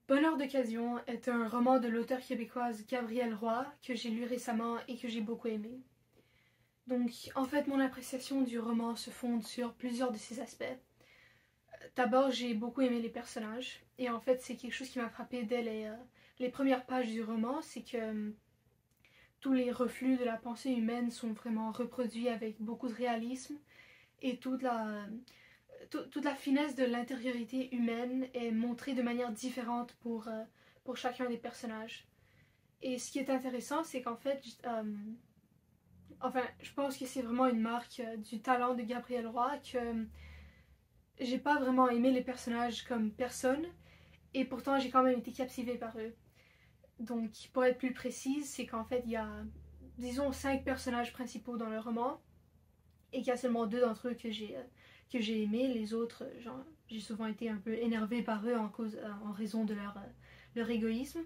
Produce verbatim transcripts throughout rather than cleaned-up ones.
Bonheur d'occasion est un roman de l'auteure québécoise Gabrielle Roy que j'ai lu récemment et que j'ai beaucoup aimé. Donc, en fait, mon appréciation du roman se fonde sur plusieurs de ses aspects. D'abord, j'ai beaucoup aimé les personnages, et en fait, c'est quelque chose qui m'a frappé dès les, euh, les premières pages du roman, c'est que euh, tous les reflux de la pensée humaine sont vraiment reproduits avec beaucoup de réalisme, et toute la, euh, toute la finesse de l'intériorité humaine est montrée de manière différente pour, euh, pour chacun des personnages. Et ce qui est intéressant, c'est qu'en fait, euh, enfin, je pense que c'est vraiment une marque euh, du talent de Gabrielle Roy que euh, j'ai pas vraiment aimé les personnages comme personne, et pourtant j'ai quand même été captivée par eux. Donc, pour être plus précise, c'est qu'en fait, il y a, disons, cinq personnages principaux dans le roman, et qu'il y a seulement deux d'entre eux que j'ai euh, que j'ai aimé. Les autres, genre, j'ai souvent été un peu énervée par eux en, cause, euh, en raison de leur, euh, leur égoïsme.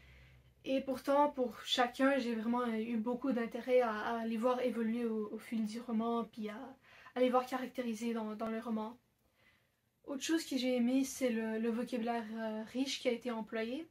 Et pourtant, pour chacun, j'ai vraiment eu beaucoup d'intérêt à, à les voir évoluer au, au fil du roman, puis à, à les voir caractérisés dans, dans le roman. Autre chose que j'ai aimé, c'est le, le vocabulaire euh, riche qui a été employé.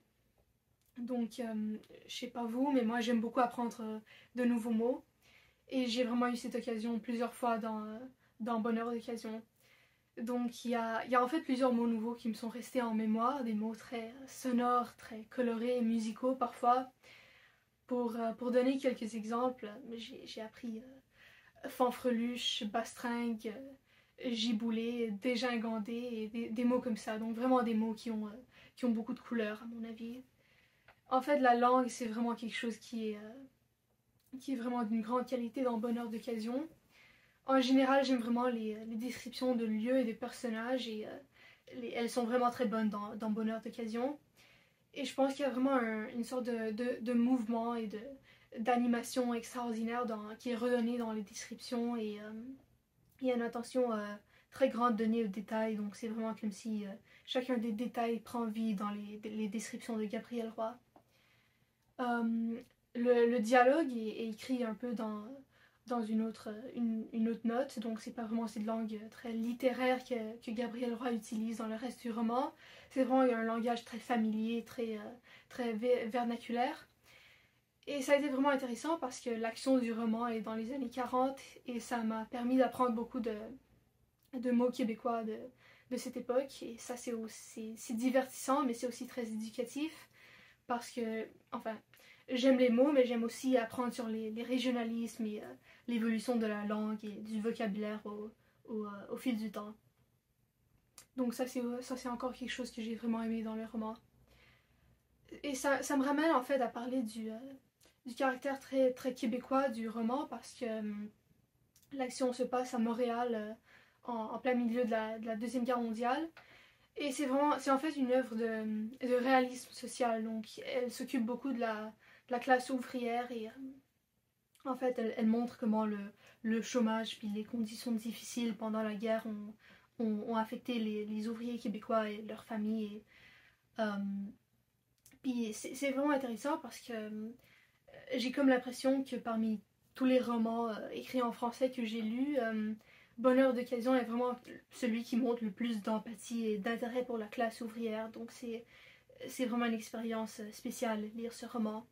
Donc, euh, je sais pas vous, mais moi j'aime beaucoup apprendre euh, de nouveaux mots. Et j'ai vraiment eu cette occasion plusieurs fois dans, euh, dans Bonheur d'occasion. Donc il y a, il y a en fait plusieurs mots nouveaux qui me sont restés en mémoire, des mots très sonores, très colorés, musicaux parfois. Pour, euh, pour donner quelques exemples, j'ai, j'ai appris euh, fanfreluche, bastringue, euh, giboulé, dégingandé, et des, des mots comme ça. Donc vraiment des mots qui ont, euh, qui ont beaucoup de couleurs à mon avis. En fait, la langue, c'est vraiment quelque chose qui est, euh, qui est vraiment d'une grande qualité dans Bonheur d'occasion. En général, j'aime vraiment les, les descriptions de lieux et de personnages, et euh, les, elles sont vraiment très bonnes dans, dans Bonheur d'occasion. Et je pense qu'il y a vraiment un, une sorte de, de, de mouvement et de, d'animation extraordinaire dans, qui est redonnée dans les descriptions, et euh, il y a une attention euh, très grande donnée aux détails, donc c'est vraiment comme si euh, chacun des détails prend vie dans les, les descriptions de Gabrielle Roy. Euh, le, le dialogue est, est écrit un peu dans dans une autre, une, une autre note, donc c'est pas vraiment cette langue très littéraire que, que Gabrielle Roy utilise dans le reste du roman. C'est vraiment un langage très familier, très, euh, très vernaculaire. Et ça a été vraiment intéressant parce que l'action du roman est dans les années quarante, et ça m'a permis d'apprendre beaucoup de, de mots québécois de, de cette époque. Et ça, c'est aussi c'est divertissant, mais c'est aussi très éducatif parce que, enfin, j'aime les mots, mais j'aime aussi apprendre sur les, les régionalismes et euh, l'évolution de la langue et du vocabulaire au, au, euh, au fil du temps. Donc ça c'est, ça, c'est encore quelque chose que j'ai vraiment aimé dans le roman. Et ça, ça me ramène en fait à parler du, euh, du caractère très, très québécois du roman, parce que euh, l'action se passe à Montréal euh, en, en plein milieu de la, de la Deuxième Guerre mondiale. Et c'est vraiment, c'est en fait une œuvre de, de réalisme social. Donc elle s'occupe beaucoup de la, de la classe ouvrière, et euh, en fait elle, elle montre comment le, le chômage puis les conditions difficiles pendant la guerre ont, ont, ont affecté les, les ouvriers québécois et leurs familles. Et, euh, puis c'est, c'est vraiment intéressant parce que euh, j'ai comme l'impression que parmi tous les romans euh, écrits en français que j'ai lus, euh, Bonheur d'occasion est vraiment celui qui montre le plus d'empathie et d'intérêt pour la classe ouvrière. Donc c'est, c'est vraiment une expérience spéciale lire ce roman.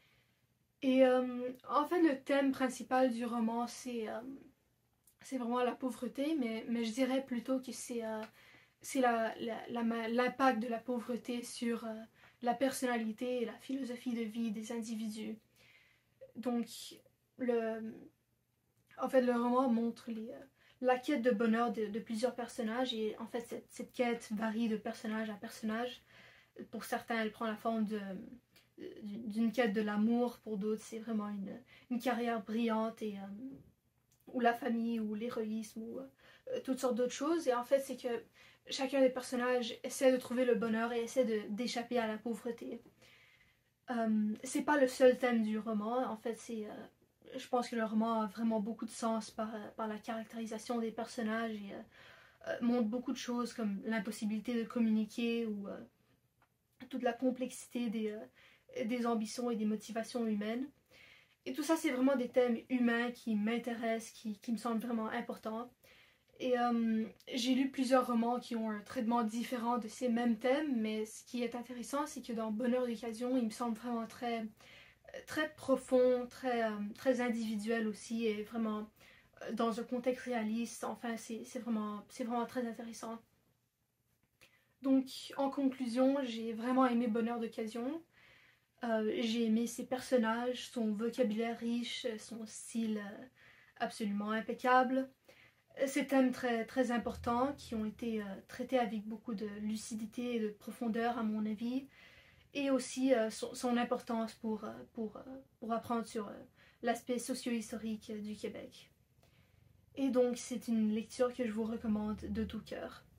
Et euh, en fait, le thème principal du roman, c'est, euh, c'est vraiment la pauvreté, mais, mais je dirais plutôt que c'est, euh, c'est la, la, la, l'impact de la pauvreté sur euh, la personnalité et la philosophie de vie des individus. Donc, le, en fait, le roman montre les, euh, la quête de bonheur de, de plusieurs personnages, et en fait, cette, cette quête varie de personnage à personnage. Pour certains, elle prend la forme de, d'une quête de l'amour, pour d'autres, c'est vraiment une, une carrière brillante, et, euh, ou la famille, ou l'héroïsme, ou euh, toutes sortes d'autres choses. Et en fait, c'est que chacun des personnages essaie de trouver le bonheur et essaie de, d'échapper à la pauvreté. Euh, c'est pas le seul thème du roman, en fait, c'est... Euh, je pense que le roman a vraiment beaucoup de sens par, par la caractérisation des personnages, et euh, montre beaucoup de choses comme l'impossibilité de communiquer, ou euh, toute la complexité des, euh, des ambitions et des motivations humaines. Et tout ça, c'est vraiment des thèmes humains qui m'intéressent, qui, qui me semblent vraiment importants. Et euh, j'ai lu plusieurs romans qui ont un traitement différent de ces mêmes thèmes, mais ce qui est intéressant, c'est que dans Bonheur d'occasion, il me semble vraiment très, très profond, très, euh, très individuel aussi, et vraiment euh, dans un contexte réaliste. Enfin, c'est c'est vraiment, c'est vraiment très intéressant. Donc, en conclusion, j'ai vraiment aimé Bonheur d'occasion. Euh, j'ai aimé ses personnages, son vocabulaire riche, son style euh, absolument impeccable. Ces thèmes très, très importants qui ont été euh, traités avec beaucoup de lucidité et de profondeur à mon avis, et aussi euh, son, son importance pour, euh, pour, euh, pour apprendre sur euh, l'aspect socio-historique du Québec. Et donc c'est une lecture que je vous recommande de tout cœur.